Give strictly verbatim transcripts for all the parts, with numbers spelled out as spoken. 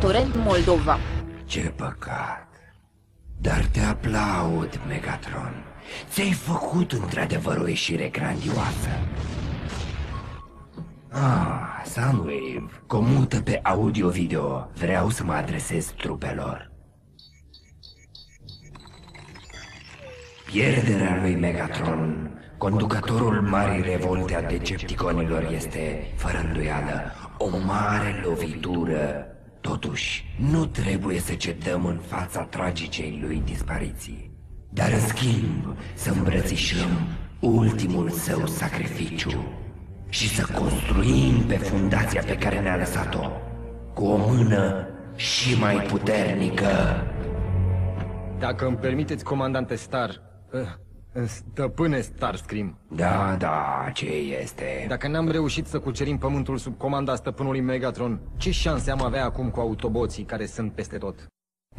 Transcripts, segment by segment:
Torrent, Moldova. Ce păcat. Dar te aplaud, Megatron. Ți-ai făcut într-adevăr o ieșire grandioasă. Ah, Soundwave, comută pe audio-video. Vreau să mă adresez trupelor. Pierderea lui Megatron, conducătorul marii revolte a Decepticonilor, este, fără îndoială, o mare lovitură. Totuși, nu trebuie să cedăm în fața tragicei lui dispariții, dar în schimb să îmbrățișăm ultimul său sacrificiu și să construim pe fundația pe care ne-a lăsat-o cu o mână și mai puternică. Dacă îmi permiteți, comandante Star, stăpâne Starscream. Da, da, ce este? Dacă n-am reușit să cucerim pământul sub comanda stăpânului Megatron, ce șanse am avea acum cu autoboții care sunt peste tot?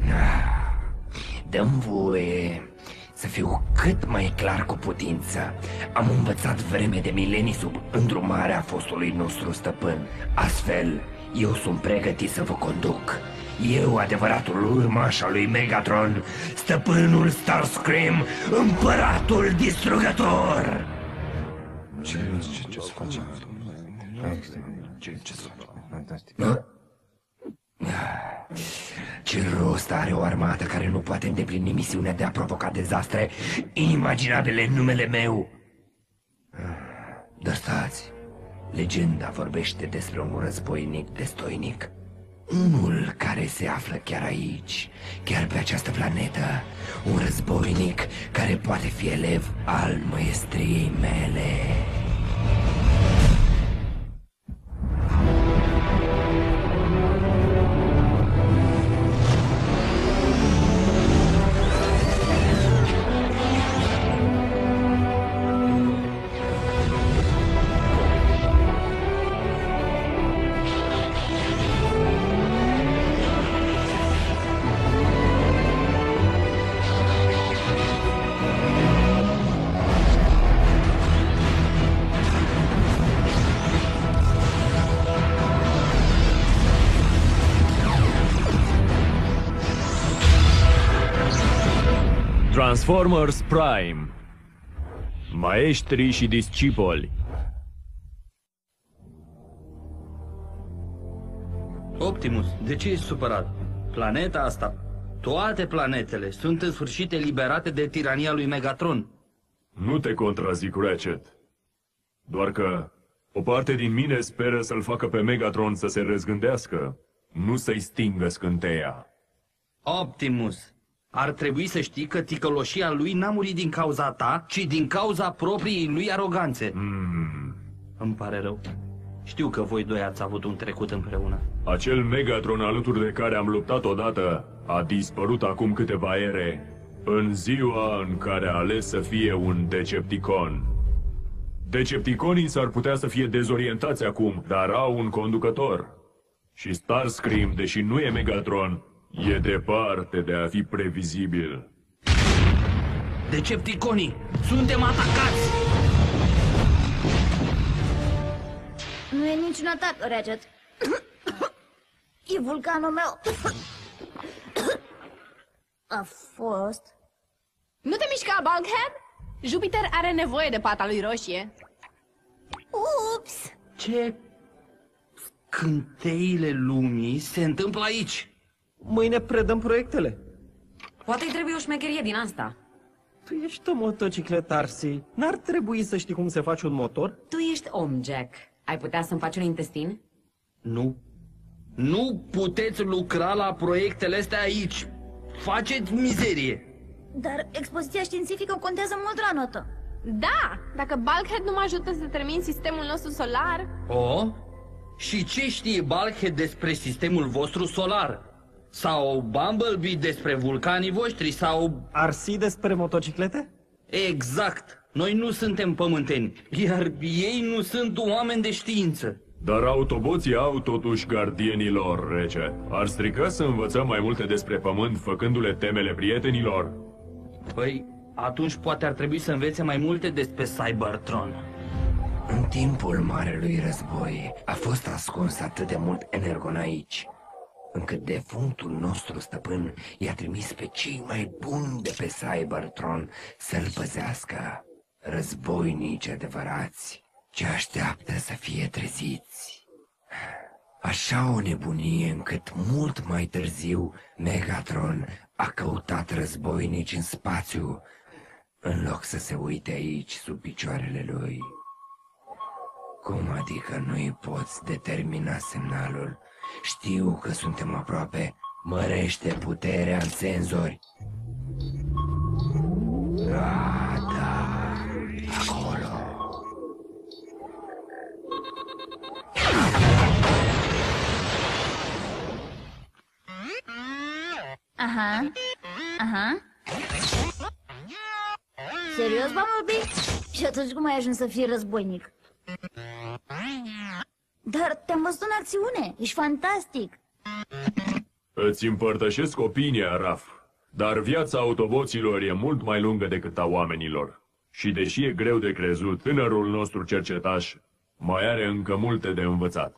Dă-mi voie să fiu cât mai clar cu putință. Am învățat vreme de milenii sub îndrumarea fostului nostru stăpân. Astfel, eu sunt pregătit să vă conduc. Eu, adevăratul urmaș al lui Megatron, stăpânul Starscream, împăratul distrugător! Ce, ce, ce să facem? Ce, ce să facem? Ce rost are o armată care nu poate îndeplini misiunea de a provoca dezastre inimaginabile în numele meu? Dar stați, legenda vorbește despre un războinic destoinic. Unul care se află chiar aici, chiar pe această planetă. Un războinic care poate fi elev al maestriei mele. Transformers Prime. Maestri și discipoli. Optimus, de ce ești supărat? Planeta asta, toate planetele, sunt în sfârșit eliberate de tirania lui Megatron. Nu te contrazic, Ratchet. Doar că o parte din mine speră să-l facă pe Megatron să se răzgândească, nu să-i stingă scânteia. Optimus, ar trebui să știi că ticăloșia lui n-a murit din cauza ta, ci din cauza propriei lui aroganțe. Mm. Îmi pare rău. Știu că voi doi ați avut un trecut împreună. Acel Megatron alături de care am luptat odată a dispărut acum câteva ere, în ziua în care a ales să fie un Decepticon. Decepticonii s-ar putea să fie dezorientați acum, dar au un conducător. Și Starscream, deși nu e Megatron, e departe de a fi previzibil. Decepticonii! Suntem atacați! Nu e niciun atac, Ratchet. E vulcanul meu. A fost. Nu te mișca, Bulkhead? Jupiter are nevoie de pata lui roșie. Ups! Ce scânteile lumii se întâmplă aici? Mâine predăm proiectele. Poate-i trebuie o șmecherie din asta. Tu ești o motocicletă, Arsi. N-ar trebui să știi cum se face un motor? Tu ești om, Jack. Ai putea să-mi faci un intestin? Nu. Nu puteți lucra la proiectele astea aici. Faceți mizerie. Dar expoziția științifică contează mult la notă. Da, dacă Bulkhead nu mă ajută să termin sistemul nostru solar... O? Și ce știe Bulkhead despre sistemul vostru solar? Sau Bumblebee despre vulcanii voștri? Sau... Arsi despre motociclete? Exact. Noi nu suntem pământeni, iar ei nu sunt oameni de știință. Dar autoboții au totuși gardienii lor, Rece. Ar strica să învățăm mai multe despre pământ, făcându-le temele prietenilor? Păi, atunci poate ar trebui să învețe mai multe despre Cybertron. În timpul Marelui Război a fost ascuns atât de mult Energon aici, încât defunctul nostru stăpân i-a trimis pe cei mai buni de pe Cybertron să-l păzească. Războinici adevărați ce așteaptă să fie treziți. Așa o nebunie încât mult mai târziu Megatron a căutat războinici în spațiu, în loc să se uite aici sub picioarele lui. Cum adică nu-i poți determina semnalul? Știu că suntem aproape. Mărește puterea în senzori. Ah, da, acolo. Aha, aha. Serios, Bumblebee? Și atunci cum ai ajuns să fii războinic? Dar te-am văzut în acțiune, ești fantastic. Îți împărtășesc opinia, Raf, dar viața autoboților e mult mai lungă decât a oamenilor. Și deși e greu de crezut, tânărul nostru cercetaș mai are încă multe de învățat.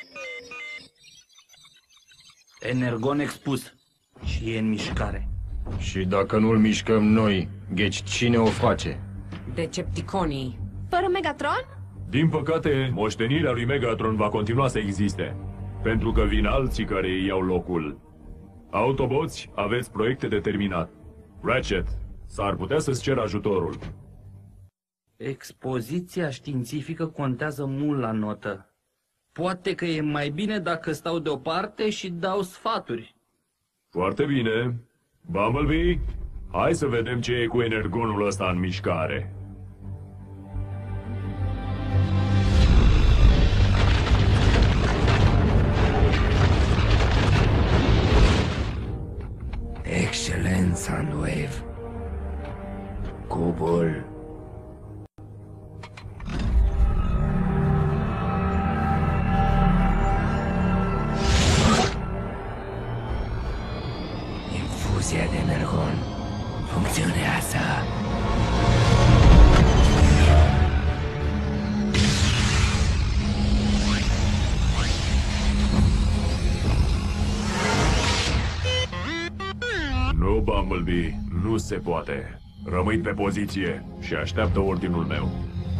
Energon expus și e în mișcare. Și dacă nu-l mișcăm noi, gheci cine o face? Decepticonii. Fără Megatron? Din păcate, moștenirea lui Megatron va continua să existe, pentru că vin alții care îi iau locul. Autoboți, aveți proiecte de terminat. Ratchet, s-ar putea să-ți cer ajutorul. Expoziția științifică contează mult la notă. Poate că e mai bine dacă stau deoparte și dau sfaturi. Foarte bine. Bumblebee, hai să vedem ce e cu energonul ăsta în mișcare. Excelent, Soundwave. Cubul. Infuzia de energon funcționează. Nu, Bumblebee, nu se poate. Rămâi pe poziție și așteaptă ordinul meu.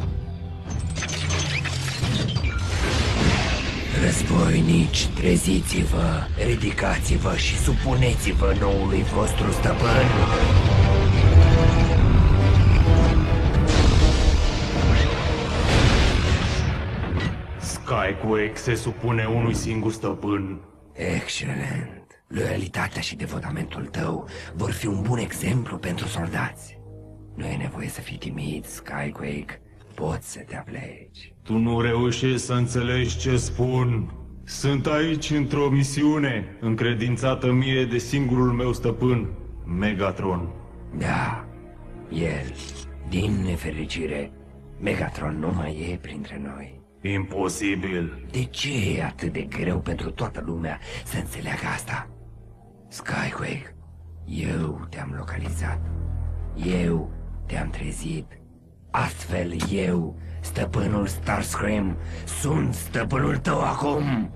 Războinici, treziți-vă, ridicați-vă și supuneți-vă noului vostru stăpân. Skyquake se supune unui singur stăpân. Excelent. Loialitatea și devotamentul tău vor fi un bun exemplu pentru soldați. Nu e nevoie să fii timid, Skyquake. Poți să te apleci. Tu nu reușești să înțelegi ce spun. Sunt aici într-o misiune încredințată mie de singurul meu stăpân, Megatron. Da, el. Din nefericire, Megatron nu mai e printre noi. Imposibil. De ce e atât de greu pentru toată lumea să înțeleagă asta? Skyquake, eu te-am localizat. Eu te-am trezit. Astfel eu, stăpânul Starscream, sunt stăpânul tău acum!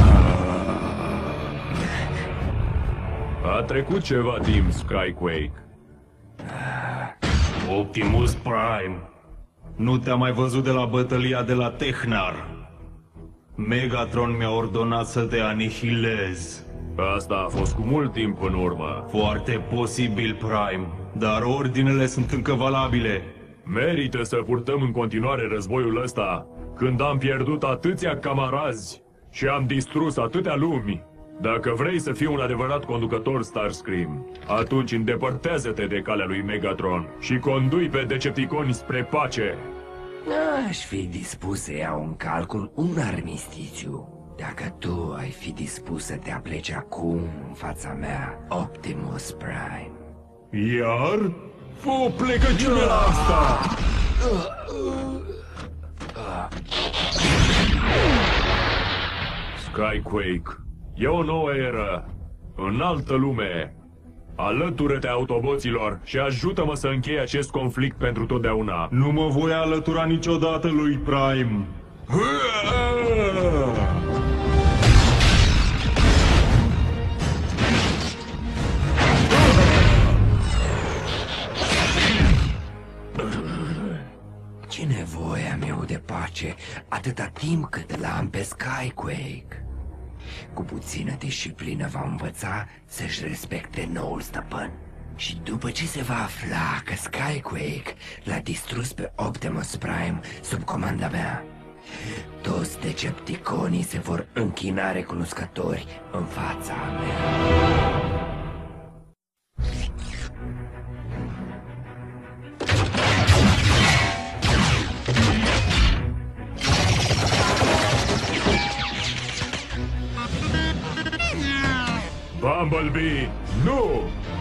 A trecut ceva timp, Skyquake. Optimus Prime, nu te-am mai văzut de la bătălia de la Technar. Megatron mi-a ordonat să te anihilez. Asta a fost cu mult timp în urmă. Foarte posibil, Prime, dar ordinele sunt încă valabile. Merită să purtăm în continuare războiul ăsta, când am pierdut atâția camarazi și am distrus atâtea lumi. Dacă vrei să fii un adevărat conducător Starscream, atunci îndepărtează-te de calea lui Megatron și condui pe Decepticoni spre pace. Aș fi dispus să iau în calcul un armistițiu, dacă tu ai fi dispus să te apleci acum în fața mea, Optimus Prime. Iar? Fă o plecăciune la asta! Skyquake, e o nouă eră, în altă lume. Alătură-te autoboților și ajută-mă să închei acest conflict pentru totdeauna. Nu mă voi alătura niciodată lui Prime. atâta timp cât l-am pe Skyquake. Cu puțină disciplină va învăța să-și respecte noul stăpân. Și după ce se va afla că Skyquake l-a distrus pe Optimus Prime sub comanda mea, toți Decepticonii se vor închina recunoscători în fața mea. Bumblebee, nu!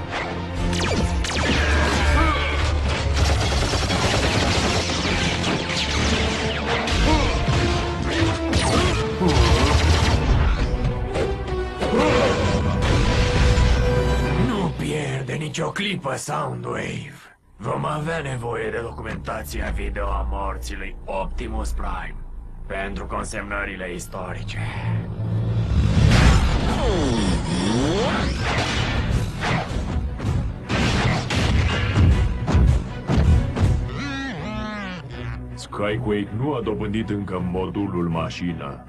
Nu pierde nicio clipă, Soundwave. Vom avea nevoie de documentația video a morții lui Optimus Prime pentru consemnările istorice. Skyquake nu a dobândit încă modulul mașină.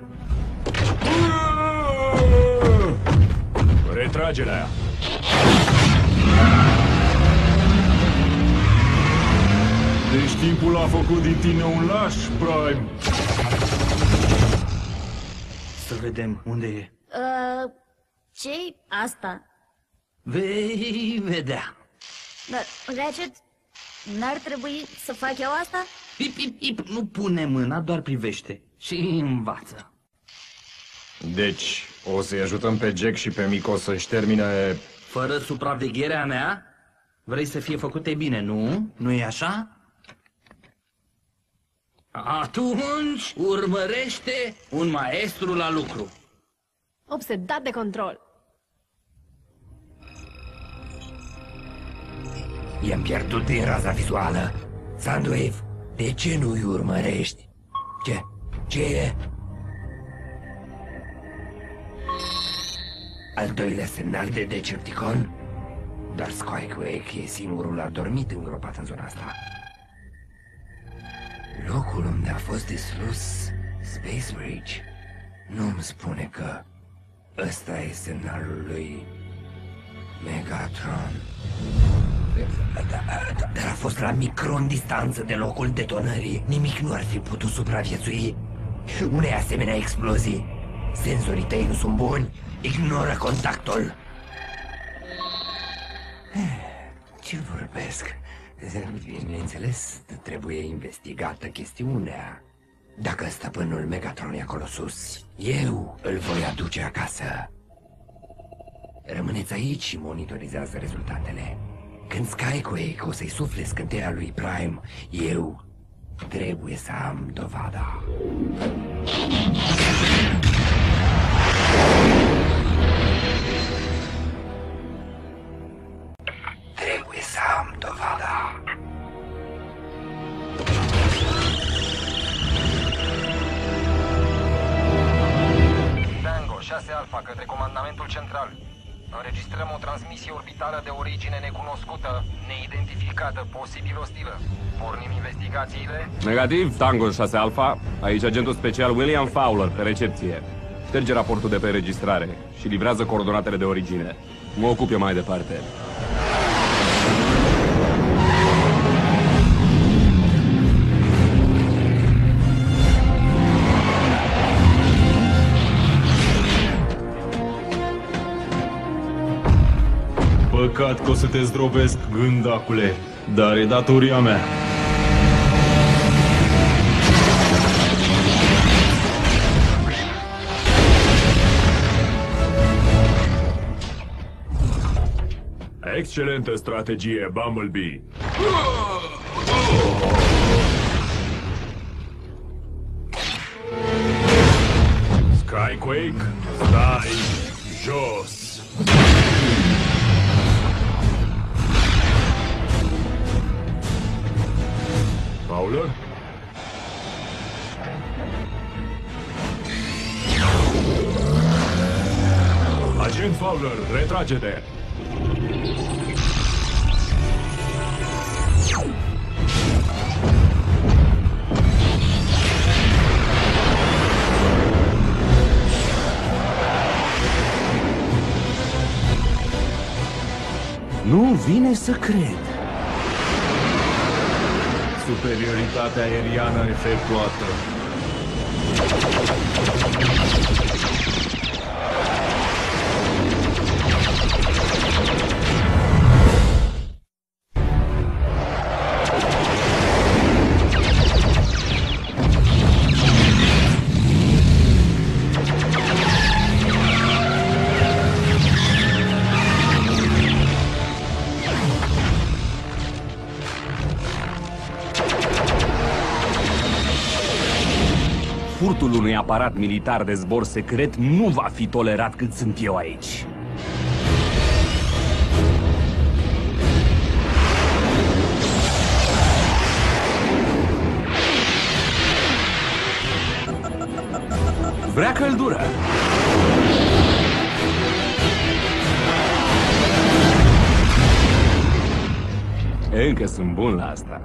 Retragerea! Deci timpul a făcut din tine un laș, Prime. Să vedem unde e. Uh, ce-i asta? Vei vedea. Dar, Ratchet, n-ar trebui să fac eu asta? Ip, ip, ip, nu pune mâna, doar privește și învață. Deci, o să-i ajutăm pe Jack și pe Miko să-și termine... Fără supravegherea mea? Vrei să fie făcute bine, nu? Nu e așa? Atunci urmărește un maestru la lucru. Obsedat de control. I-am pierdut din raza vizuală. Soundwave, de ce nu-i urmărești? Ce? Ce e? Al doilea semnal de Decepticon? Dar Skyquake e singurul adormit îngropat în zona asta. Locul unde a fost distrus Space Bridge nu-mi spune că ăsta e semnalul lui Megatron. Dar a fost la micron distanță de locul detonării. Nimic nu ar fi putut supraviețui unei asemenea explozii. Senzorii tăi nu sunt buni. Ignoră contactul. Ce vorbesc? Bineînțeles, trebuie investigată chestiunea. Dacă stăpânul Megatron e acolo sus, eu îl voi aduce acasă. Rămâneți aici și monitorizează rezultatele. Când Skyquake o să-i sufle scânteia lui Prime, eu trebuie să am dovada. Trebuie să am dovada. Tango șase Alpha către comandamentul central. Înregistrăm o transmisie orbitală de origine necunoscută, neidentificată, posibil ostilă. Pornim investigațiile? Negativ, Tango șase Alpha. Aici agentul special William Fowler, pe recepție. Șterge raportul de pe înregistrare și livrează coordonatele de origine. Mă ocup eu mai departe. Păcat că o să te zdrobesc, gândacule, dar e datoria mea. Excelentă strategie, Bumblebee. Skyquake, stai jos. Fowler? Agent Fowler, retrage-te! Nu vine să cred. Superioritatea aeriană efectuată. Furtul unui aparat militar de zbor secret nu va fi tolerat cât sunt eu aici. Vrea căldură! Încă sunt bun la asta.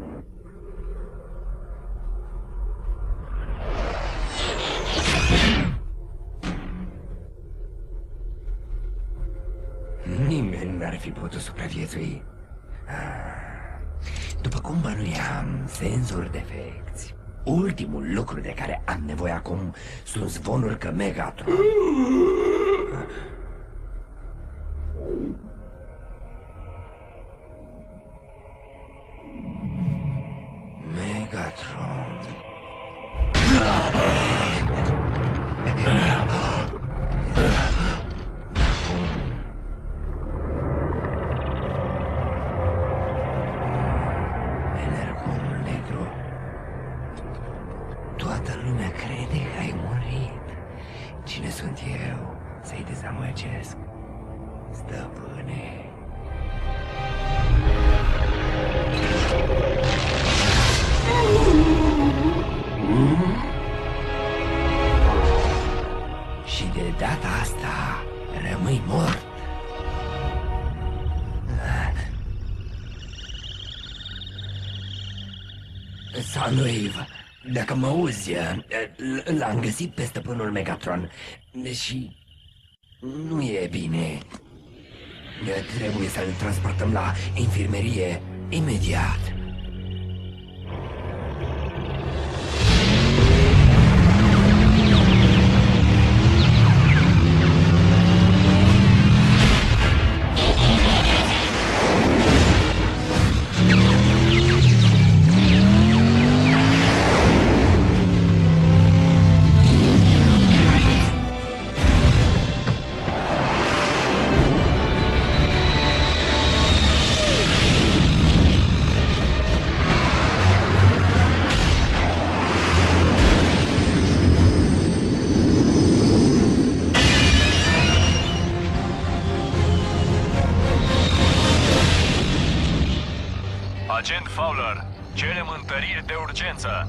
Nimeni n-ar fi putut supraviețui. După cum bănuiam, senzori defecți. Ultimul lucru de care am nevoie acum sunt zvonuri că Megatron... Megatron... Toată lumea crede că ai murit. Cine sunt eu să-i dezamăgesc, stăpâne? Și de data asta rămâi mort. Soundwave, dacă mă auzi, l-am găsit pe stăpânul Megatron și nu e bine. Trebuie să-l transportăm la infirmerie imediat. Agent Fowler, cerem întăriri de urgență.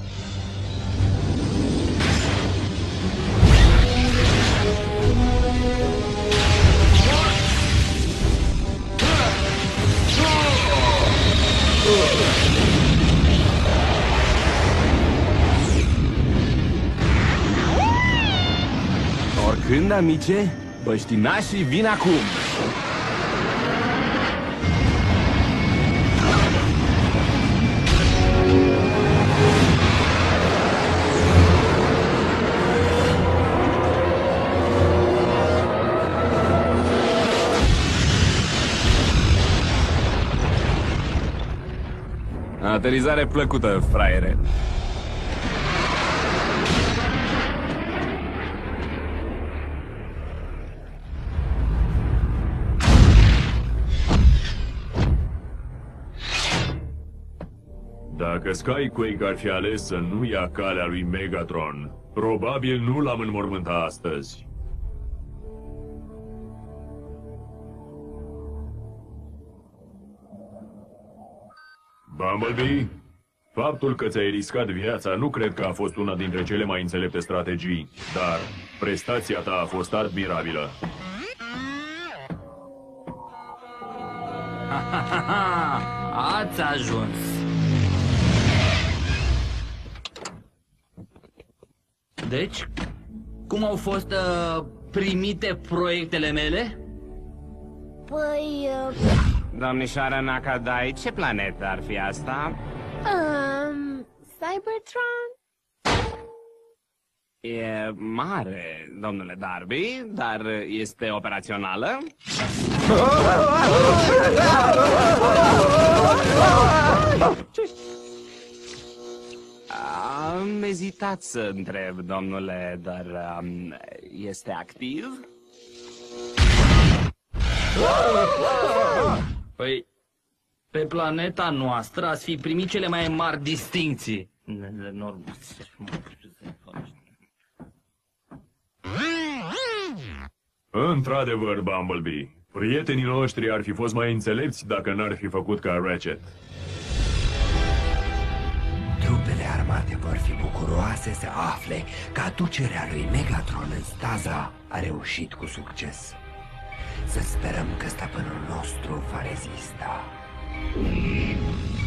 Oricând, amice, băștinașii vin acum. Aterizare plăcută, fraiere. Dacă Skyquake ar fi ales să nu ia calea lui Megatron, probabil nu l-am înmormântat astăzi. Bumblebee, faptul că ți-ai riscat viața nu cred că a fost una dintre cele mai înțelepte strategii, dar prestația ta a fost admirabilă. Ați ajuns. Deci, cum au fost uh, primite proiectele mele? Păi... Uh... Domnișoară Nakadai, ce planetă ar fi asta? Um, Cybertron? E mare, domnule Darby, dar este operațională? Am ezitat să întreb, domnule, dar um, este activ? Păi, pe planeta noastră ați fi primit cele mai mari distincții. Într-adevăr, Bumblebee, prietenii noștri ar fi fost mai înțelepți dacă n-ar fi făcut ca Ratchet. Trupele armate vor fi bucuroase să afle că aducerea lui Megatron în staza a reușit cu succes. Să sperăm că stăpânul nostru va rezista.